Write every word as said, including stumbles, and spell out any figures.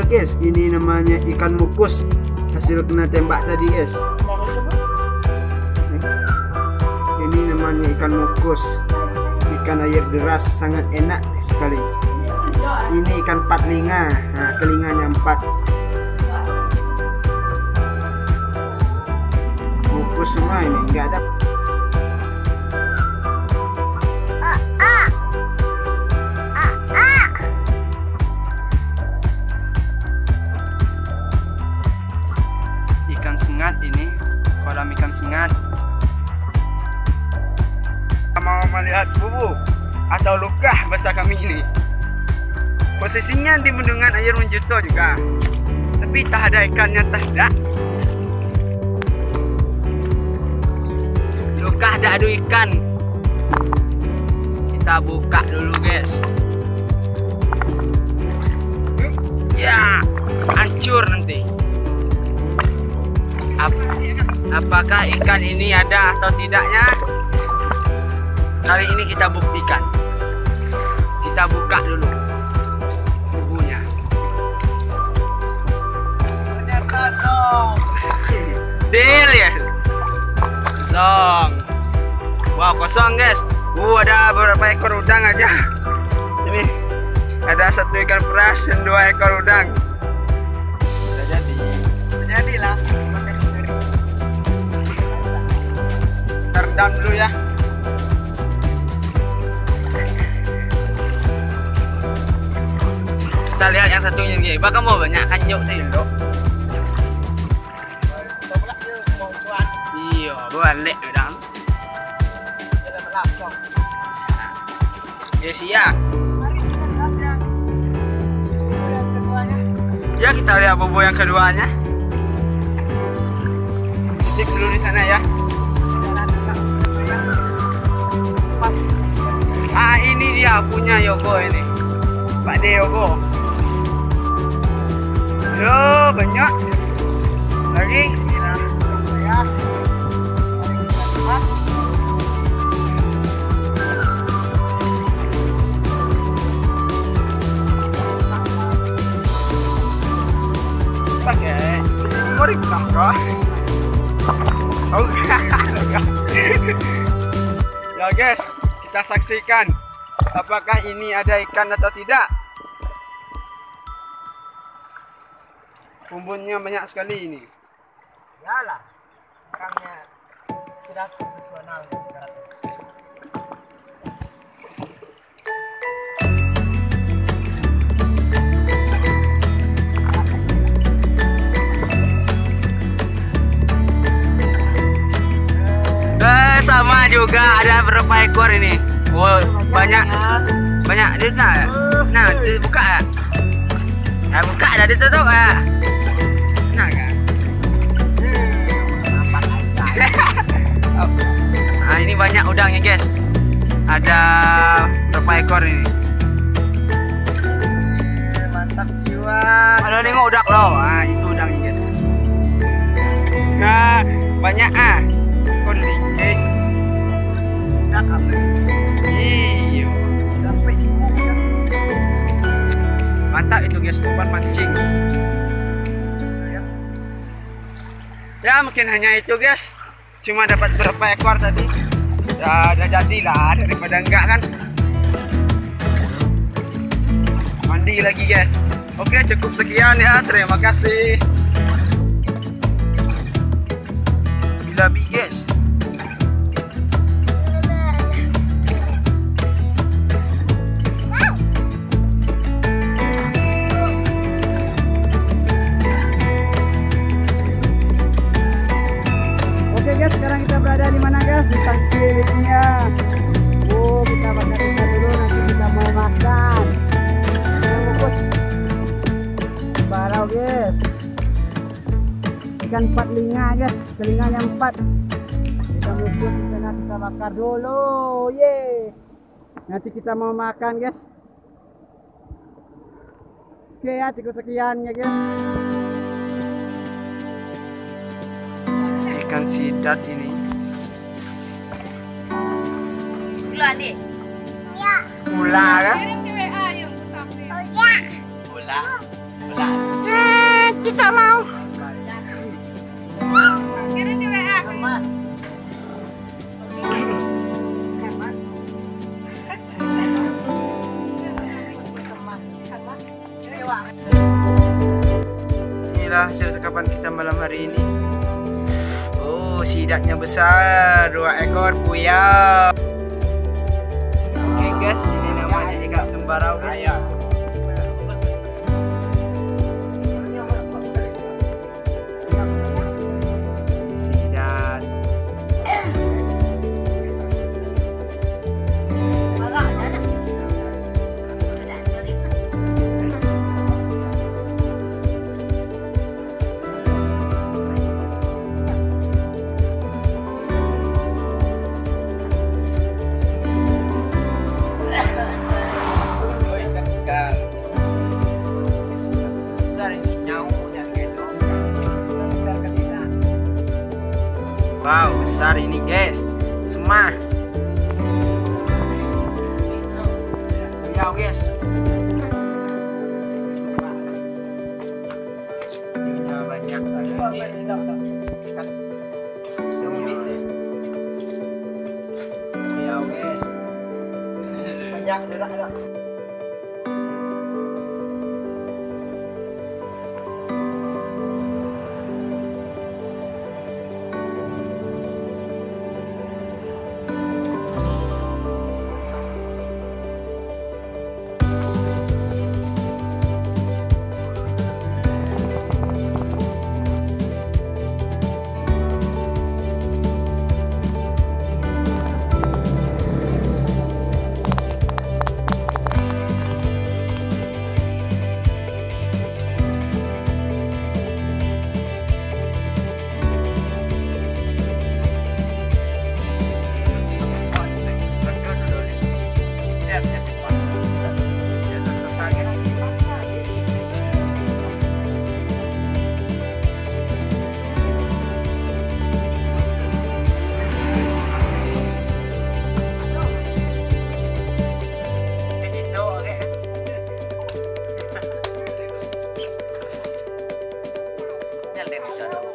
guys, ini namanya ikan mukus hasil kena tembak tadi guys. Ini namanya ikan mukus, ikan air deras, sangat enak sekali. Ini ikan patlinga, nah telinganya empat. Mukus semua ini, nggak ada. Ikan sengat ini, kolam ikan sengat. Mau melihat bubu atau luka bahasa kami ini. Posisinya di bendungan air menjuto juga, tapi tak ada ikannya, tak ada. Luka ada adu ikan. Kita buka dulu guys. Ya, hancur nanti. Ap apakah ikan ini ada atau tidaknya? Kali ini kita buktikan. Kita buka dulu bubunya. Ternyata song. Deal ya. Song. Wow, kosong guys. Uh, ada beberapa ekor udang aja. Ini ada satu ikan peras dan dua ekor udang. Sudah jadi. Sudah jadilah. Teredam dulu ya. Kita lihat yang satunya nih, bakal mau banyak kan yuk sih dulu. Iya, balik udang. Ya siap. Ya kita lihat bobo yang keduanya. Titip dulu di sana ya. Ah ini dia punya Yogo ini, Pak De Yogo. Yo banyak lagi. Ya. Pakai mori kamera. Oh, ya guys, kita saksikan apakah ini ada ikan atau tidak. Bumbunnya banyak sekali ini. Yalah, orangnya sudah profesional. Eh, sama juga ada berapa ekor ini? Oh, banyak, banyak. Dia nah, nah buka ya. Nah, buka ada ditutup ya. Nah kan. Nah ini banyak udangnya guys. Ada berapa ekor ini? Mantap jiwa. Ada nengok udak loh. Nah itu udangnya guys. Nah banyak ah. Kuning. Udak habis. Iyo. Sampai mantap itu guys, umpan mancing. Ya mungkin hanya itu guys, cuma dapat berapa ekor tadi. Ya udah jadilah, daripada enggak kan. Mandi lagi guys. Oke cukup sekian ya, terima kasih. Bilabi guys. Guys, sekarang kita berada di mana guys? Di tangki liftnya. Oh, kita bakar ikan dulu, nanti kita mau makan. Fokus. Barau guys. Ikan patlinga guys, telinganya empat. Kita bungkus di sana, kita bakar dulu. Ye. Nanti kita mau makan guys. Oke ya, cukup sekian ya guys. Ikan sidat ini. Ula deh. Ya. Ula kan? Kirim di W A yuk. Oh ya. Ula. Ula. Kita mau. Kirim di W A. Mas. Mas. Inilah hasil tangkapan kita malam hari ini. Oh, sidatnya besar, dua ekor puyau. Oke guys, ini namanya ikan sembarau guys. Sidat. Agak ada nak. Ada nyeri. Besar ini nyawa dan gendong. Wow, besar ini guys. Semah. Puyau guys. Ikannya banyak. Senior. Puyau guys. Banyak ada. Del